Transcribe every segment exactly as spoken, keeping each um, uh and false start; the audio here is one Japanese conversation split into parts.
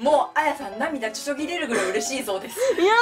もうあやさん涙ちょちょぎれるぐらい嬉しいそうです。 いやいや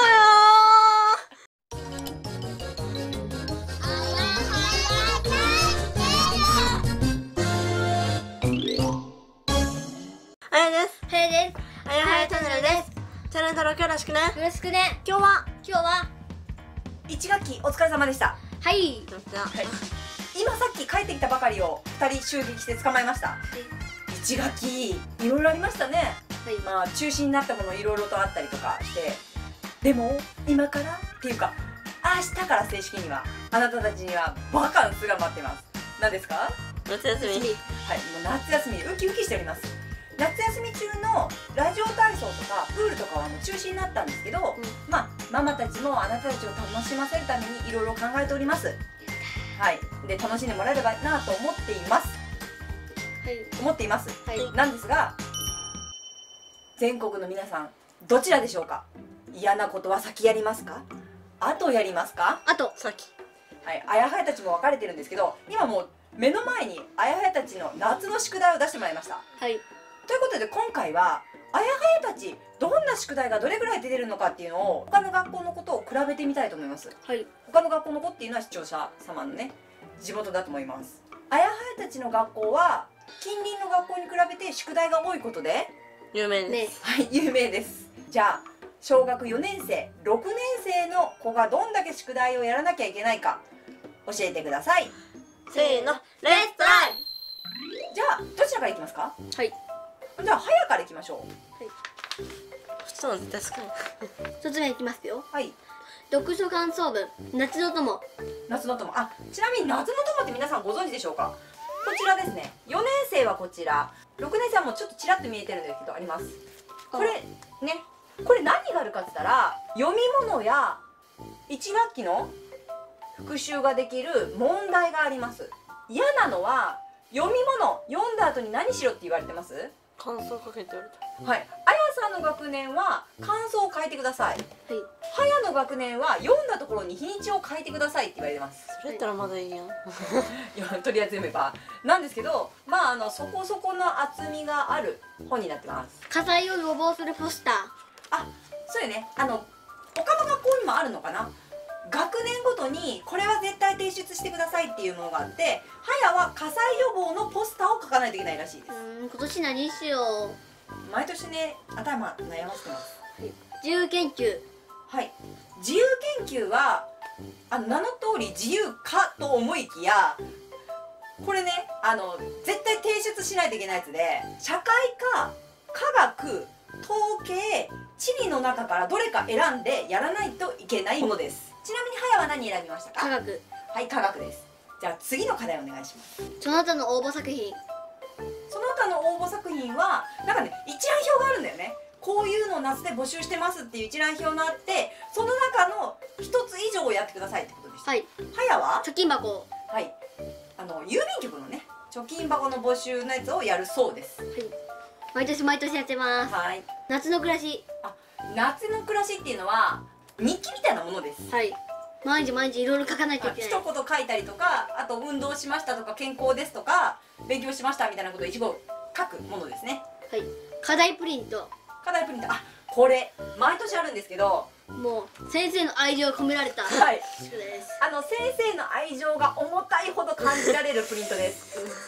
あやです。 はやです。 あやはやチャンネルです。チャンネル登録よろしくね。 よろしくね。 今日は今日は、 いち学期お疲れ様でした。 はい。 はい、今さっき帰ってきたばかりをふたり襲撃して捕まえました。いち学期いろいろありましたね。 はい。 まあ中止になったものいろいろとあったりとかして、でも今からっていうか明日から正式にはあなたたちにはバカンスが待ってます。何ですか？ 夏休み。 はい、もう夏休みウキウキしております。夏休み中のラジオ体操とかプールとかはもう中止になったんですけど、うん、まあママたちもあなたたちを楽しませるためにいろいろ考えております。はい、で楽しんでもらえればなと思っています。はい、思っています。はい、なんですが、全国の皆さんどちらでしょうか？嫌なことは先やりますか？後やりますか？ 後。 先。はい、 あやはやたちも分かれてるんですけど、今もう目の前にあやはやたちの夏の宿題を出してもらいました。はい。ということで今回はあやはやたちどんな宿題がどれぐらい出てるのかっていうのを他の学校のことを比べてみたいと思います。はい。他の学校の子っていうのは視聴者様のね地元だと思います。あやはやたちの学校は近隣の学校に比べて宿題が多いことで有名です。 はい、有名です。じゃあ小学よねんせいろくねんせいの子がどんだけ宿題をやらなきゃいけないか教えてください。 せーの、レッツトライ。 じゃあどちらからいきますか？はい。じゃあ早からいきましょう。はい。 そう絶対少ない。 一つ目いきますよ。はい。読書感想文夏の友。 夏の友。あ、ちなみに夏の友って皆さんご存知でしょうか？こちらですね。よねんせいはこちら、ろくねんせいはもうちょっとちらっと見えてるんですけどあります。これね、これ何があるかって言ったら読み物やいち学期の復習ができる問題があります。嫌なのは読み物読んだ後に何しろって言われてます？ 感想書けって言われた。 はい。あやさんの学年は感想を書いてください。はい。はやの学年は読んだところに日にちを書いてくださいって言われてます。 それやったらまだいいやん。いやとりあえず読めばなんですけど、まああのそこそこの厚みがある本になってます。 火災を予防するポスター。 あ、そうよね。あの他の学校にもあるのかな。学年ごとにこれは絶対提出してくださいっていうものがあって、はやは火災予防のポスターを書かないといけないらしいです。 うん、今年何しよう。毎年ね頭悩ませてます。はい、 自由研究。 はい。自由研究はあの名の通り自由かと思いきや、これねあの絶対提出しないといけないやつで、社会科、科学、統計、地理の中からどれか選んでやらないといけないものです。ちなみにはやは何選びましたか？ 科学。 はい、科学です。じゃあ次の課題お願いします。 その他の応募作品。 その他の応募作品はなんかね一覧表があるんだよね。こういうのを夏で募集してますっていう一覧表があって、その中の一つ以上をやってくださいってことでした。はい。はやは貯金箱。 はい。あの郵便局のね貯金箱の募集のやつをやるそうです。はい。 毎年毎年やってます。はい。夏の暮らし。 あ、夏の暮らしっていうのは日記みたいなものです。はい。 毎日毎日いろいろ書かないといけない。 一言書いたりとか、あと運動しましたとか健康ですとか勉強しましたみたいなことを一語書くものですね。 はい。課題プリント。 課題プリント。あ、これ毎年あるんですけど、 もう先生の愛情が込められた。 はい。 宿題です。 あの先生の愛情が重たいほど感じられるプリントです。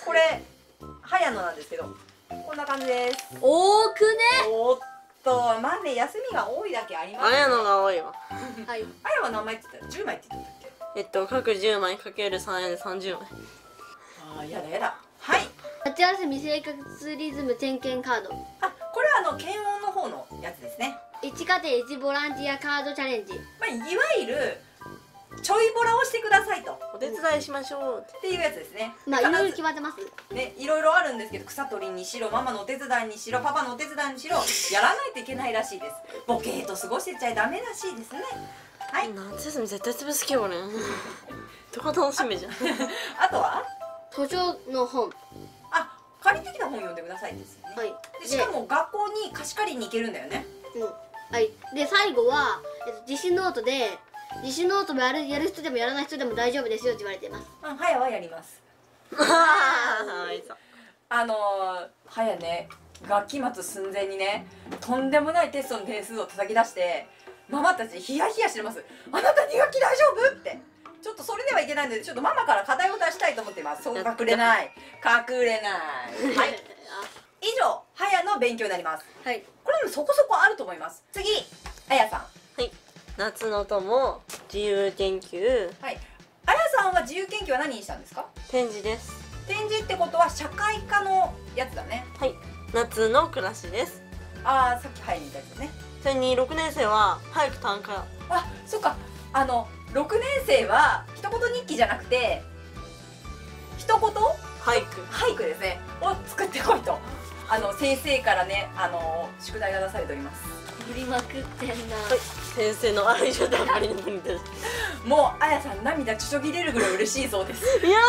これはやのなんですけど、こんな感じです。 多くね。 おっと、まあね休みが多いだけありますね。 あやのが多いわ。 はい。あやは何枚って言ったらじゅうまいって言ったっけ？ えっと各じゅうまいかけるさんえんでさんじゅうまい。 ああ、やだやだ。はい。 夏休み生活リズム点検カード。 あ、これはあの検温の方のやつですね。 いち家庭いちボランティアカードチャレンジ。 まあいわゆるちょいボラをしてくださいと、 お手伝いしましょうっていうやつですね。 まあいろいろ決まってますね。いろいろあるんですけど、草取りにしろママのお手伝いにしろパパのお手伝いにしろやらないといけないらしいです。ボケーと過ごしてちゃダメらしいですね。はい。 夏休み絶対潰す気よね。どこ楽しみじゃん。 あとは図書の本。 あ、借りてきた本読んでくださいですよね。はい。でしかも学校に貸し借りに行けるんだよね。 うん。はい。で最後は、えっと、自主ノートで自主ノートもやるやる人でもやらない人でも大丈夫ですよって言われています。 うん、はやはやります。あのー、はやね学期末寸前にねとんでもないテストの点数を叩き出してママたちヒヤヒヤしてます。あなたに学期大丈夫って。ちょっとそれではいけないのでちょっとママから課題を出したいと思っています。そう隠れない隠れないはい以上はやの勉強になります。 はい。 これもそこそこあると思います。次あやさん。 はい。夏の友自由研究。 はい。あやさんは自由研究は何にしたんですか？ 展示です。 展示ってことは社会科のやつだね。 はい。夏の暮らしです。 ああさっきはいにいたやつね。 それにろくねん生は俳句短歌。 あそっかあのろくねん生は一言日記じゃなくて一言俳句俳句ですねを作ってこいとあの先生からねあの宿題が出されております。 振りまくってんな。 はい。先生の愛情たっぷりの文です。 もうあやさん涙ちょちょぎれるぐらい嬉しいそうです。 いや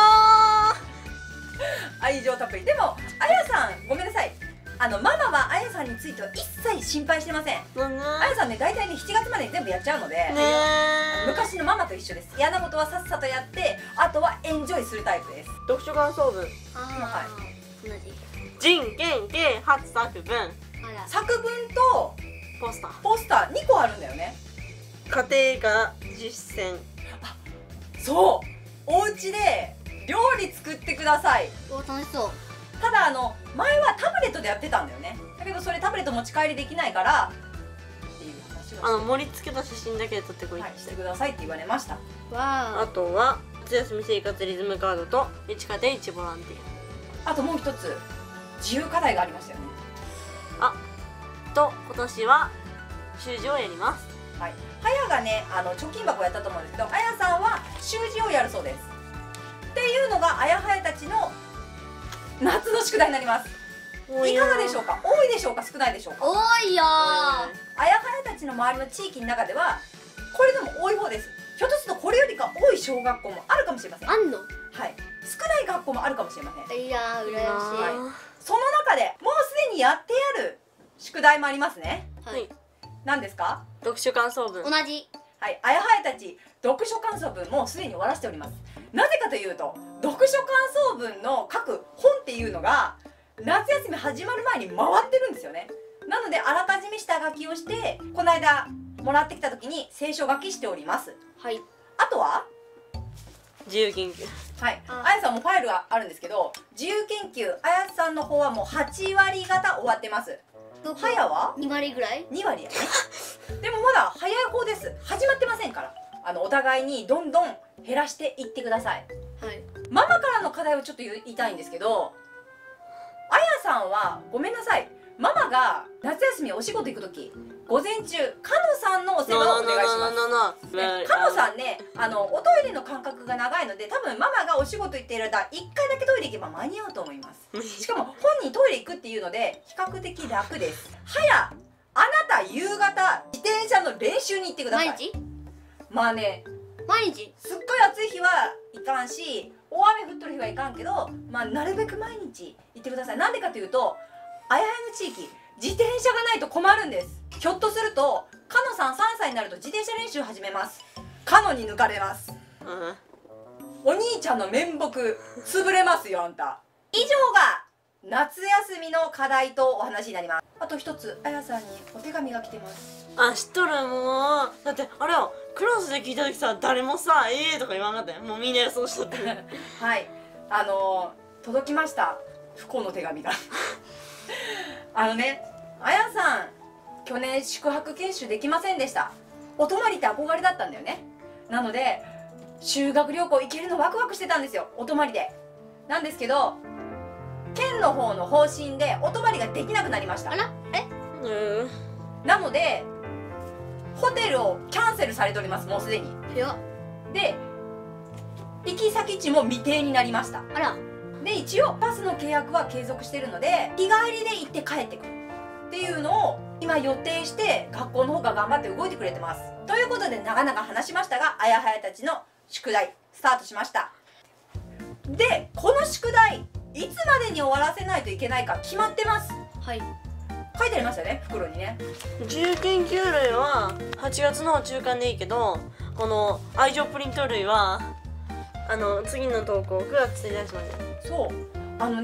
愛情たっぷり。でもあやさんごめんなさいあのママはあやさんについては一切心配してません。 ーねあやさんね大体ねしちがつまでに全部やっちゃうので、 ね昔のママと一緒です。嫌なことはさっさとやってあとはエンジョイするタイプです。 読書感想文。 あはあ、同じ。 人権系初作文。 あら。 作文とポスター。 ポスターにこあるんだよね。 家庭科実践。 そうお家で料理作ってください。 お楽しそう。 ただあの前はタブレットでやってたんだよね。だけどそれタブレット持ち帰りできないからっていう話をしてあの盛り付けた写真だけで撮ってこいっはい、 て。 してくださいって言われました。 わあとは夏休み生活リズムカードといち家庭いちボランティあともう一つ自由課題がありましたよね。 アと今年は習字をやります。 はいはやがねあの貯金箱やったと思うんですけどあやさんは習字をやるそうです。っていうのがあやはやたちの夏の宿題になります。いかがでしょうか？多いでしょうか？少ないでしょうか？ 多いよー。 あやはやたちの周りの地域の中ではこれでも多い方です。ひょっとするとこれよりか多い小学校もあるかもしれません。 あんの？ はい少ない学校もあるかもしれません。 いやー、羨まその中でもうすでにやってやる宿題もありますね。 しい。 はい。 何ですか？ 読書感想文。 同じ。 はい、あやはやたち読書感想文もうすでに終わらせております。なぜかというと読書感想文の書く本っていうのが夏休み始まる前に回ってるんですよね。なのであらかじめ下書きをしてこの間もらってきた時に聖書書きしております。 はい。 あとは自由研究。 はい、 ああやさんもファイルがあるんですけど自由研究あやさんの方はもうはちわり方終わってます。 どこはやはに割ぐらい？ にわりやねでもまだ早い方です。始まってませんから、あのお互いにどんどん減らしていってください。 はい。 ママからの課題をちょっと言いたいんですけどあやさんはごめんなさいママが夏休みお仕事行く時午前中かのさんのお世話をお願いしますね。かのさんねあのおトイレの間隔が長いので多分ママがお仕事行っている間いっかいだけトイレ行けば間に合うと思います。しかも本人トイレ行くっていうので比較的楽です。はやあなた夕方自転車の練習に行ってください。 毎日？ まあね毎日？ すっごい暑い日はいかんし大雨降っとる日はいかんけど、まあ、なるべく毎日行ってください。なんでかというとあやはやの地域自転車がないと困るんです。ひょっとするとかのさんさんさいになると自転車練習始めます。かのに抜かれます。 うん。 お兄ちゃんの面目潰れますよあんた。以上が夏休みの課題とお話になります。あと一つあやさんにお手紙が来てます。 あ、知っとる。もうだってあれよクラスで聞いた時さ誰もさ「ええー」とか言わなかったよ。もうみんな予想しとってはいあのー、届きました不幸の手紙があのねあやさん去年宿泊研修できませんでした。お泊まりって憧れだったんだよね。なので修学旅行行けるのワクワクしてたんですよお泊まりで。なんですけど県の方の方針でお泊まりができなくなりました。 あら？え？ うん。 なのでホテルをキャンセルされておりますもうすでに。 いや。 で行き先地も未定になりました。 あら。 で一応バスの契約は継続してるので日帰りで行って帰ってくるっていうのを今予定して学校の方が頑張って動いてくれてます。ということで長々話しましたがあやはやたちの宿題スタートしました。でこの宿題いつまでに終わらせないといけないか決まってます。 はい。 書いてありましたね袋にね。 自由研究類ははちがつの中間でいいけどこの愛情プリント類はあの次の投稿くがつついたちまで。 そうあのね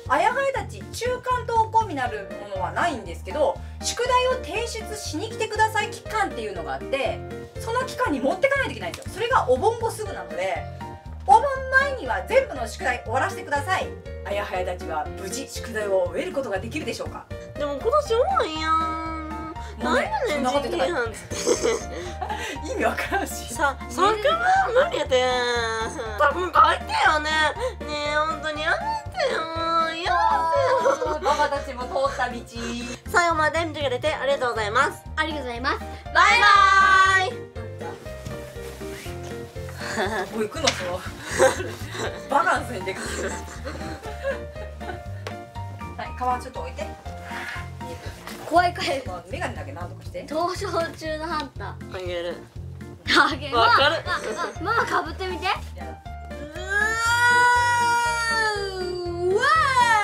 あやはやたち中間登校になるものはないんですけど、宿題を提出しに来てください期間っていうのがあって、その期間に持ってかないといけないんですよ。それがお盆後すぐなので、お盆前には全部の宿題終わらせてください。あやはやたちは無事宿題を終えることができるでしょうか。 でも今年多いやん。 もうねなんやねんそんなこと言ってない時期なんつって意味わからんし。 さ、作文無理やて作文書いてよね。ねえ、ほんとにやめてよ。やめてよ。 ママたちも通った道。 最後まで見てくれてありがとうございます。 ありがとうございます。 バイバーイ。 もう行くのそのバランスにでかくはい、皮ちょっと置いて。 怖い怖い。 まあメガネだけなんとかして。 逃走中のハンター。 あげる。 あげる。 わかる。 まあまあまあかぶってみて。 やだうわーうわー